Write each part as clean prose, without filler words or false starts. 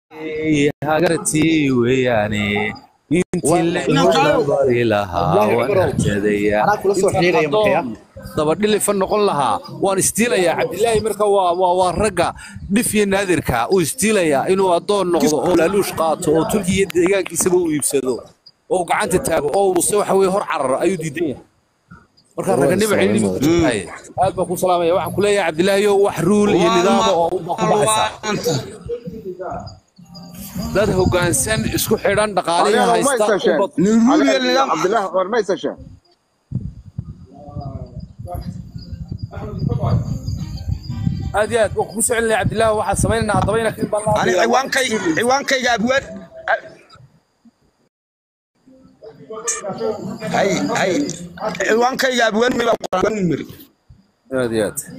هاجرتي وياني انت اللي نبري لها ونحتدي أنا كل صور حيرة يا مكيا dabadhi lifan noqon lahaa waan istiilayaa cabdilaahi marka waa ragga dhifiye naadirka uu istiilayaa inuu adoon noqdo oo laaluush qaato oo tulkiye deegaankiisaba uu iibsado oo gacanta taago oo uu waxa way hor carar ayuu diidan yahay marka raganimo cilmi ku tahay aad baa ku salaamaya waxaan ku leeyahay cabdilaahi wax ruul iyo nidaam oo ku baxaysa dad hoggaansan isku xidhan dhaqaalaha haysta cabdilaahi war ma isasha aad ku soo celinay cabdilaahi waxa sameynaa hadabayna kin baa ani ciwaankayga abwaan hay ciwaankayga abwaan ma qoran miri aad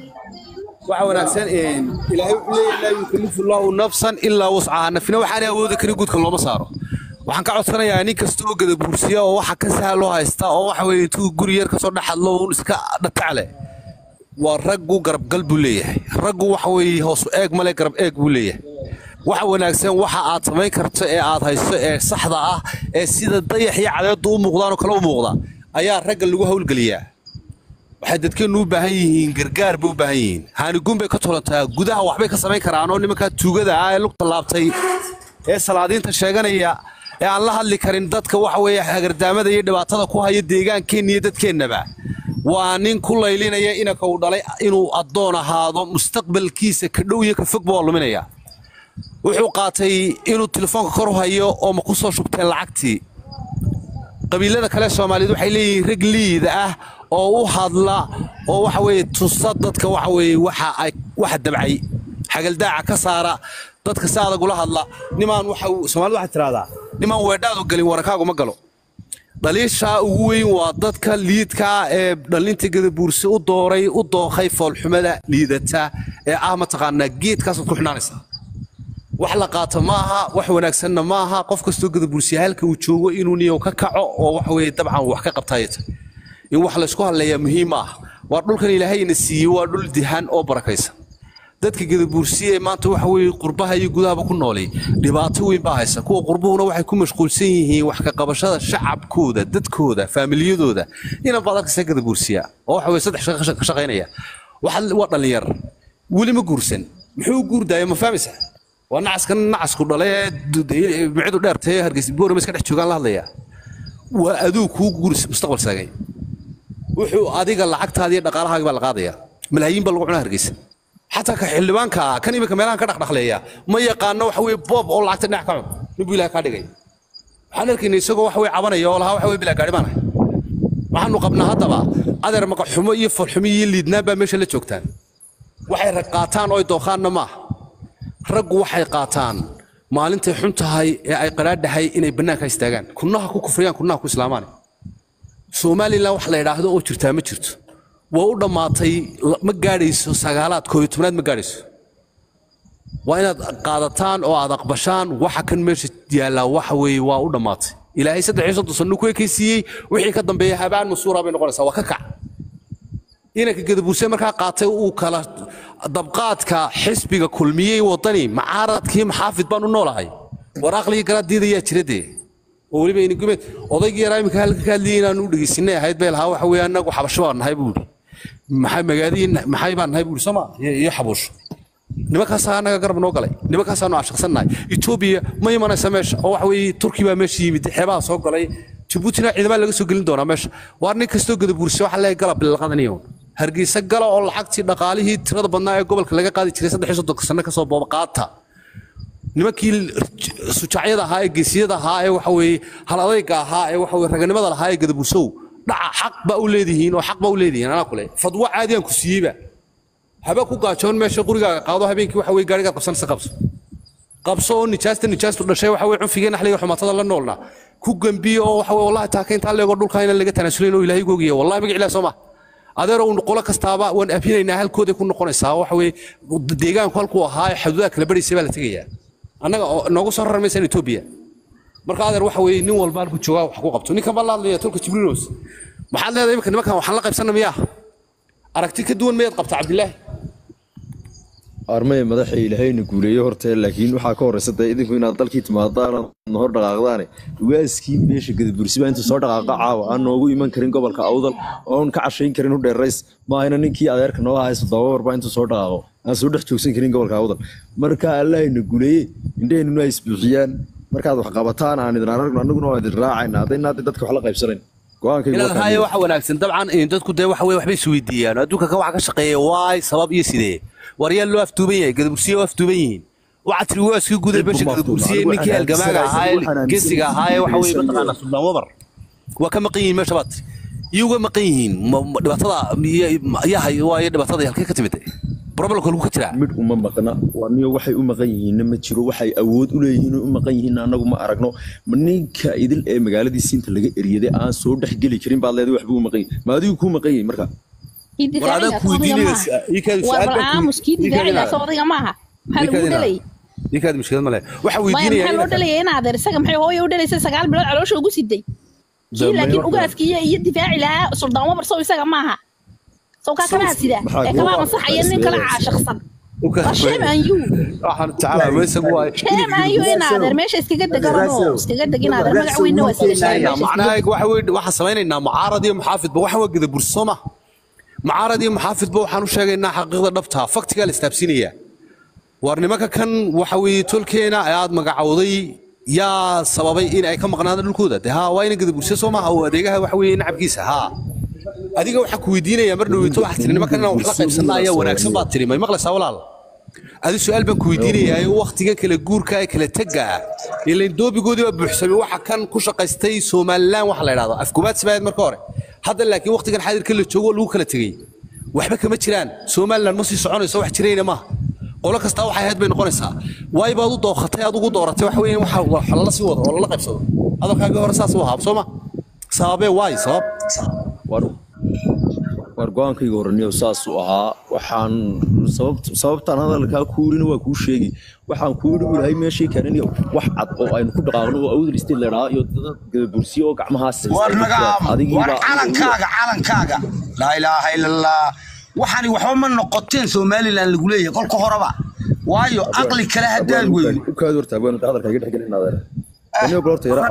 waxa wanaagsan ilaahay wuxuu leeyahay la yukallifu Allahu nafsan illa wus'aha nafina waxaan awoodi karin guudka looma saaro waxaan ka codsanayaa nin kasta oo gada buursiya oo waxa ka sahlo haysta oo waxa weeye intuu guri yar ka soo dhaxadlo oo iska dhatacle waa raggu garab galbu leeyahay raggu waxa weeye hoos eeg male garab eeg buu leeyahay waxa wanaagsan waxa aad sameyn karto ee aad hayso ee saxda ah ee sida dayax iyo cadeed u muuqdaan oo kala u muuqda ayaa ragga lagu hawlgaliyaa waxay dadkeenu u baahan yihiin gargaar buu baahan yihiin haanigun bay ka tolantaa gudaha waxbay ka sameyn karaan oo nimanka tuugada ah ee lugta laabtay ee salaadiinta sheeganaya ee aan la hadli karin dadka waxa weeye hagardaamada iyo dhibaatada ku haya deegaankeena iyo dadkeenaba waa nin ku laylinaya inaka uu dhalay inuu adoon ahaado mustaqbalkiisa ka dhow iyo ka fog buu luminaya wuxuu qaatay inuu telefoonka kor u hayo oo ma ku soo shubtay lacagtii qabiilada kale Soomaaliyeed waxay leeyihiin rag liid ah oo u hadla oo waxa weeye tusa dadka waxa weeye waxa dabcay xagaldaaca ka saara dadka saada gula hadla nimaan waxa Soomaalidu waxa tiraahdaa nimaan weedhaadu galin warakaagu ma galo daliisha ugu weyn waa dadka liidka ee dhalinta gada buursi u dooray u doonqay foolxumada liidata ee ma taqaana geedkaas ku xinaanaysa wax la qaato maaha wax wanaagsanna maaha qof kasto gada buursi halka uu joogo inuu niyo ka kaco oo wax weeye dabcan wax ka qabtaayta in wax la isku hadlaya muhiim ah waa dhulkan Ilaahayna siiyay waa dhul dihan oo barakaysan dadka gada buursiye maanta waxa weeye qurbaha iyo gudaha ku noolay dhibaato weyn baa haysa kuwa qurbuhuna waxay ku mashquulsan yihiin wax ka qabashada shacabkooda dadkooda familiyadooda ina badan ka gada buursiya oo waxa weeye saddex shaqo ka shaqeynaya waxa dhalinyar wali ma guursan muxuu guurdayo ma fahmaysa waa nacasku dhalay bicidu dheertay hargeysa boor ma iska dhex joogan la hadlaya waa aduu ku guursan mustaqbal saagay wuxuu adiga lacagtaada iyo dhaqaalahaaga baa la qaadaya malaayiin baa lagu cunaa hargeysa حتى كحلبانكا كان يمكن ميلان كدخ دخليا ما يقانا waxa way boob oo lacagta dhinac ka cun nibu ilaa ka dhigay waxaan arkaynay isagoo wax way cabanayo laha wax way bila gaari baan waxaanu qabnaa hadaba adeer ma xumo iyo farxumo iyo liidnaaba meesha la joogtaan waxay rag qaataan oo dooqaanna ma rag waxay qaataan maalintay xun tahay ee ay qaraadhahay inay banaanka istaagaan kunnaha ku kufriyaan kunnaha ku islaamaan Soomaaliland wax la yiraahdo oo jirtaa ma jirto waa u dhamaatay ma gaadhayso sagaalaad 11aad ma gaadhayso waa inaad qaadataan oo aad aqbashaan waxa kan meesha yaala waxa weeye waa u dhamaatay ilaahay 300 sano ku ekeysiyay wixii ka dambeeyay habaan masuura bay noqonaysaa waa ka kac inaka gadabuusay markaa qaatay uu kala dabqaadka xisbiga kulmiyay wadani macaaradkii maxaafid baan u noolahay war aqliga kala diidaya jiradee oo waliba in gumeed odaygii yaraa imika halka ka hadliyay inaan u dhageysinay ahayd beel ha waxa weeye anagu xabasho baan nahay buuri maxay magaadiin maxay baan nahay buuri Soomaa iyo xabuush nimankaas anaga garab noo galay nimankaas aanu ashaqsanahay Ethiopia ma imanaysa meesha oo waxa weeye Turkiga baa meesha yimid xeebaha soo galay Djibouti ciidamada laga soo gelin doona meesha waar nin kasto gada buursi waxa la galab la qadaniyo hargeysa galo oo lacagtii dhaqaalihii tirada badnaa ee gobolka laga qaadi jiray 300 sano ka soo boob qaata nimankii sujacyada ahaa ee geesiyada ahaa ee waxa weeye hal adayga ahaa ee waxa weeye raganimada lahaa ee gada buursow dhaca xaq ba u leedihiin oo xaq ba u leedihiin ana kule fadwa caadi aan ku siiyba haba ku gaajoon meesha qurigaaga qaado habeenkii waxa weeye gaariga qabsanaysa qabso oo nijaastu dhashay waxa weeye cunfigeen xaliga xumatada la noolna ku gambiyo oo waxa weeye wallahi taakaynta leego dhulka in laga tanaasulay oo ilaahay googiyo wallahi magac ilaahay Soomaa adeero uu qolo kastaaba waan afinaynaa halkooda ku noqonaysaa waxa weeye deegaanku halku ahaa xuduudaha kala bariisay baa la tagayaa annaga noogu soo rarmaysan Ethiopia marka adeer waxa weeye nin walba halku jooga wax ku qabto ninka baa la hadlaya Turka Jibrilos maxaad leedahay imika nimankan waxaan la qaybsanaa miyaa aragti ka duwan meed qabta Cabdilaahi armay madaxay ilahayna guuleeyo hortee laakiin waxaa ka horeysatay idinku inaad dalkii timaadaan hor dhaqaaqdaan waaskii meesha gadabursiba inta soo dhaqaaqa caawa aan noogu iman karin gobolka awdal oon ka cashayn karin u dheerays maahayna ninkii adeerka noo haysto dababarba inta soo dhaqaaqo aan soo dhex joogsan karin gobolka awdal marka allahayna guuleeyey indheennuna ay isbuuxiyaan markaad wax qabataan aan idin aragno annaguna waa idin raacayna haddayna dadka wax la qaybsanayn inaad haaye waxa wanaagsan dabcan dadku dee waxa waxbay isweydiiyaan adduunka ka wax ka shaqeeya waay sabab iyo sidee waryaal loo afduuban yahay gadabursiye oo afduuban yihiin waxa tiri waa iska guday beesha gadabursiye ninkii halgamaaga ahaa geesiga ahaa waxa weeye mataqaanaa suldaan wabar waa ka maqan yihiin meesha baad iyaga maqan yihiin dhibaatada yahay waa dhibaatada halkee ka timid problemka lagu ka jira mid uma maqna waa niyo waxay u maqan yihiin ma jiro waxay awood u leeyihiin u maqan yihiin anagu ma aragno ninka idil ee magaaladiisa inta laga eriyaday aan soo dhex gali karin baad leedahay waxba u maqan ma adigu ku maqan yahay marka waraada ku weydiinaysa ikaad su'aal ikaad mushkilad ma leh waxa weydiinaya maxaa loo dhalay in adeer isaga maxay hooyo u dhalaysa 9 bilood caloosha ugu siday laakiin ugaaskiya iyo difaaci lahaa suldaan wabar soo isaga maaha soo ka kana sida ee kama masaxaya nin kala caashaqsan shame aan you waxaan taala weesagu waay shame aan you in adeer meesha iskaga degin adeer magac weyn waa iska sheegay macnaheedu waxa sameeynaa mucaarad iyo muxaafid waxa waa gada bursoma mucaarad iyo muxaafid waxaan u sheegaynaa xaqiiqda dhabta faktiga la istaabsinaya war nimanka kan waxa weeye tolkeena aad magacawday yaa sababay in ay ka maqnaadaan dhulkooda haa waa in gada bursiyo Soomaha oo adeegaha waxa weeye nacabkiisa haa adiga waxa ku weydiinaya mar dhaweyto wax tiri nimanka kan wax la qaybsanaya wanaagsan baad tiri may maqlaysaa walaal adi su'aal baan ku weydiinaya waqtiga kala guurka ay kala taga ilaa doobigoodii waa buuxsamay waxa kan ku shaqaystay Soomaaliland wax la yiraahdo afkubaad sabayd marka hore hadda laakiin waqtigan xaadirka la joogo lagu kala tagay waxba kama jiraan Soomaaliland ma sii soconayso wax jirayna ma qolo kasta waxay ahayd bay noqonaysaa way baad u dooqatay aad ugu dooratay wax weeyaan waxa la sii wado oo la qaybsado adalkaaga hore saas u haab Sooma sababay way sabab war go'aankayga horaniyo saas u ahaa waxaan sababtan hadalka kuurina waa ku sheegi waxaan ku yiraahday meeshii kananiyo wax cad oo aynu ku dhaqaaqno oo awdal istii leeraa iyo dad bursiyo oo gacmahaas war calankaaga la ilaaha illa allah waxani waxba ma noqoteen Soomaaliland lagu leeyahay qolka horaba waayo aqli kala hadaan weyn u kaad horta baan hadalkaaga dhexgelin adeer aniga goorta yara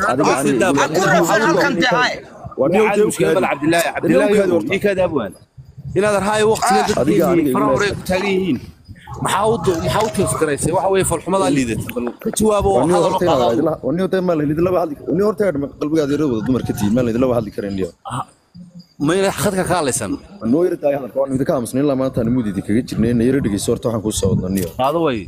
adiga عبد الله كذا ابوان الى هذا هاي وقت فروري تاغيين maxaa fikraysaa waxa way falxumada liidat ka jawaabo waxa la qaado waniyo tay mal liid laba hadli waniyo horta qalbigaada yaro wada dumar ka tiin mal liid laba hadli kareen liyo ma ina khadka ka hadlaysan noo yar tahay hadalka waan idinka aamusnay ilaa maanta aan muudidi kaga jirnay yar dhigayso horta waxaan ku soo wadnaniyo qaado way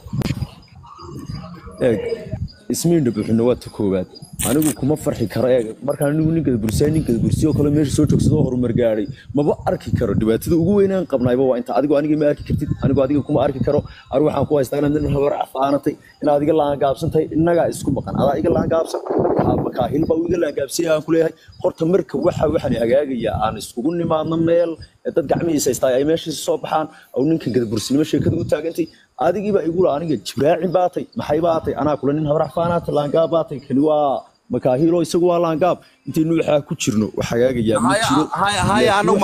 ismiin dhabuxna waa ta koobaad anigu kuma farxi karo markaan anigu ninka bursiyo kale meesha soo joogsado horumar gaaray maba arki karo dhibaatada ugu weyn aan qabnayba waa inta adigu aniga ma arki kartid anigu adiga kuma arki karo anigu waxaan ku haystaa inaan hawar afaanatay in adiga laan gaabsantay inaga isku maqan adaa iga laan gaabsan ka hilba iga laan gaabsay aan ku leeyahay horta marka waxaan hagaagaya aan iskugu nimaadno meel dad gacmihiisa haystaa ay meesha soo baxaan oo ninka gada bursinimo sheekada u taagantay adigiiba igu la aniga jibraaci baatay maxay baatay anaa kula nin hawar afaanatay laan gaab baatay kali waa makaahilo isagu waa laangaab intii nuuxa ku jirno wax hagaagaya ma jiro hay anagu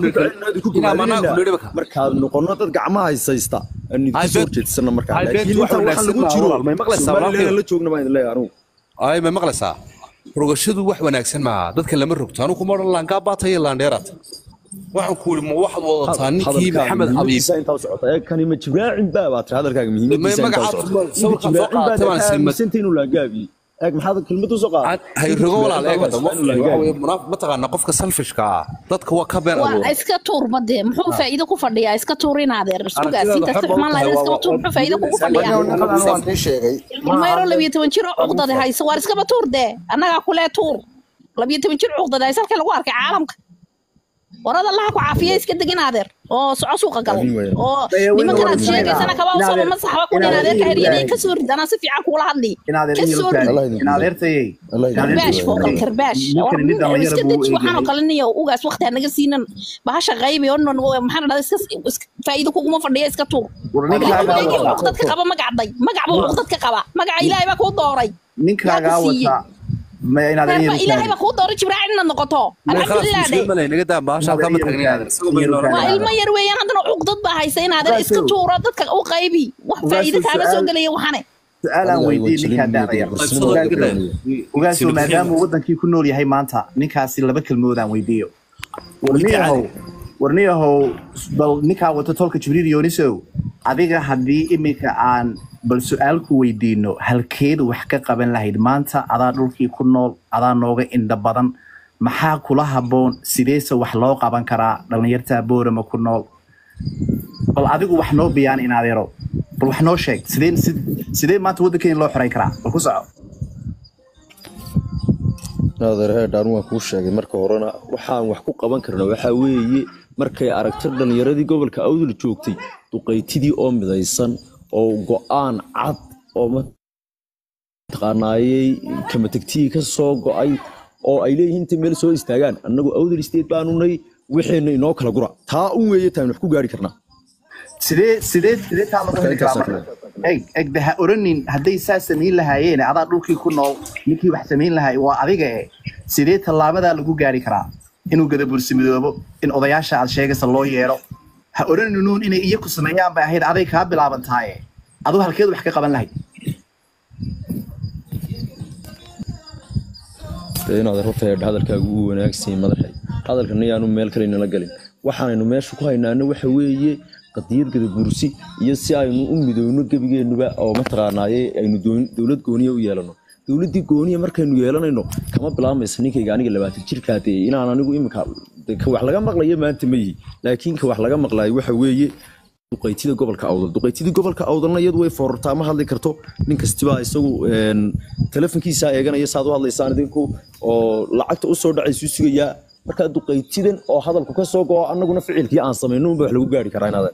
markaad noqono dad gacmaha haysaysta aan soo jeedsana markaa laakiin inta wax lagu jiro ma maqlaysaa la joogna baan leeyahay anigu ay ma maqlaysaa rogashadu wax wanaagsan ma dadka lama rogto anigu kuma oran laangaab baatay laandheerat waxaan ku wili ma waxaad wadataa ninkii maxamed xabiib inta socota kani ma jibraacin baad hadalkaaga muhiimadiisa inta socota sawirkan soo qaatay inuu laangaabi maxaad kelmadu soo qaad hay rogo walaal ma taqaan qofka selfishka dadka waa ka been abuur iska tuur bade muxuu faa'iido ku fadhiyaa iska tuurin adeer suugaas inta isticmaal la iska tuur muxuu faa'iido ku fadhiyaa waan sheegay mayro 12 jir uqdada hayso war iska tuur de anaga kule tuur 12 jir uqdada hayso halka lagu arkay caalamka warada Allah ku caafiyo iska degin adeer oo soco suuqa gal oo nimanka aad sheegaysana kaba soo ma saxba ku adeer ka heriyaday ka soo ridana si fiican kula hadli in adeertay karbash fooq karbash iska dej waxaan kala niyo ugaas waqti naga siinan bahasha qaybi oo maxaan dhaday iska faa'iido kugu ma fadhiya iska tuur dadka qaba magacday magacbu dadka qaba magaca Ilaahay ba ku dooray ninkaaga wata ما إن هذا إلهي بقول دور جبران إن النقطة الحمد لله ده ما لين قدام باشا كم تغني هذا وإلما يروي أنا عندنا عقدة بهايسين هذا إسكتورة ضدك أو قيبي وفائدة كان سوق لي وحنا سؤال ويدي نكا داعية وقاسو ما دام ودن كي كنول يهي مانتا نكاسي لبك المودان ويديو ورنيهو بل نكا وتطولك جبريل يونيسو adiga hadii imika aan bal su'aalku weydiino halkeed wax ka qaban lahayd maanta adaa dhulkii ku nool adaa nooga inda badan maxaa kula haboon sideese wax loo qaban karaa dhalinyarta boorama ku nool bal adigu wax noo biyaan in adeero bal wax noo sheeg sidee maanta waddankeena loo xoreyn karaa bal ku soco adeer heedhaan waan kuu sheegay marka horena waxaan wax ku qaban karna waxaa weeye markay aragto dhalinyaradii gobolka awdal joogtay duqaytidii oo midaysan oo go'aan cad oo mataqaanaayay kama tagtii ka soo go'ay oo ay leeyihiin inta meel soo istaagaan annagu awdal state baanu nay wixeena inoo kala gura taa un weeye taan wax ku gaari karnaa sidee taa lagu heli karaa egdaha oranin hadday saa samayn lahaayeen adaa dhulkii ku nool ninkii wax samayn lahaay waa adiga sidee tallaabadaa lagu gaari karaa inuu gadabursi midoobo in odayaasha aad sheegaysa loo yeero ha oranuun inay iyaku sameeyaan bay ahayd aday kaa bilaaban tahay aduu halkeed wax ka qaban lahayd inaad runta hadalkaagu ugu wanaagsan madaxay hadalkan ayaanu meel kale inala galin waxaanaynu meesha ku haynaana waxa weeye qadiyad gadabursi iyo si aynu u midowno gebigeenuba oo mataqaanaayay aynu dowlad gooniya u yeelano dowladii gooniya markaynu yeelanayno kama bilaamaysa ninkayga aniga 20 jirkaadee inaan anigu imika ka wax laga maqlayo maanta ma yihi laakiin ka wax laga maqlayo waxa weeye duqaytida gobolka awdalna iyadu way foorartaa ma hadli karto nin kastiba isagu telefonkiisa eeganaya saad u hadlaysaan idinku oo lacagta u soo dhacaysu sugaya marka duqaytidan oo hadalku ka soo go'o annaguna ficilkii aan sameeyno wax lagu gaari karaa inaad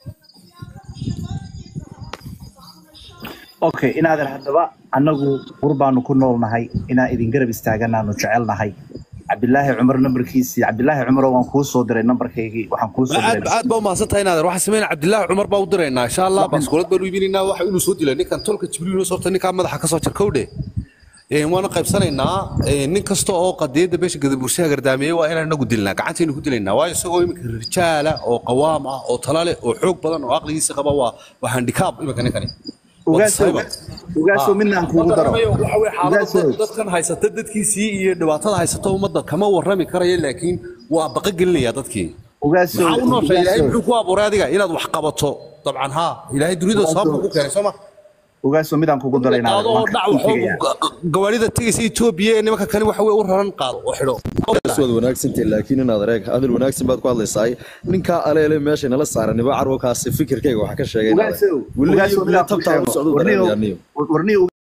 okay inaad hadaba annagu qurbaanu ku noolnahay inaan idin garab istaaganaanu jecelnahay Abdullaahi Umar numberkiisi Abdullaahi Umar waan ku soo diray numberkeygii waxaan ku soo diray aad baa maasantahay inaad waxa sameeyay Abdullaahi Umar baa u direynaa insha Allah baskoolad baa u iibinayna waxa inuu soo dilay ninkan tolka Jibriil soo sabtay ninka madaxa ka soo jarkowde waana qaybsanaynaa nin kasta oo qadiyada beesha gadabursiga gardaamiyay waa inaan nagu dilnaa gacanteenu ku dilaynaa waa isagoo imika rijaala oo qawaam ah oo talale oo xoog badan oo aqligiisa qaba waa handicap imika ninkani ugaasoo midnaan kuugu daro dadkan haysata dadkiisii iyo dhibaatada haysata ummadda kama warrami karaya laakiin waa baqa gelinaya dadkii maxaa u nooshay ilaahay muxuu ku abuuray adiga inaad wax qabato dabcan haa ilaahay dunida sababku ku keenay sooma ugaasoo midaan kuugu daray gawaarida tegaysa Itoobiya ee nimanka kale waxa way u raran qaado oo xidho soo wanaagsantii laakiin inaad reeg hadal wanaagsan baad ku hadlaysaa ninka aleele meesha nala saaranaba carwakaas fikirkayga waxa ka sheegay ugaasoo midaan tabtaa u socdo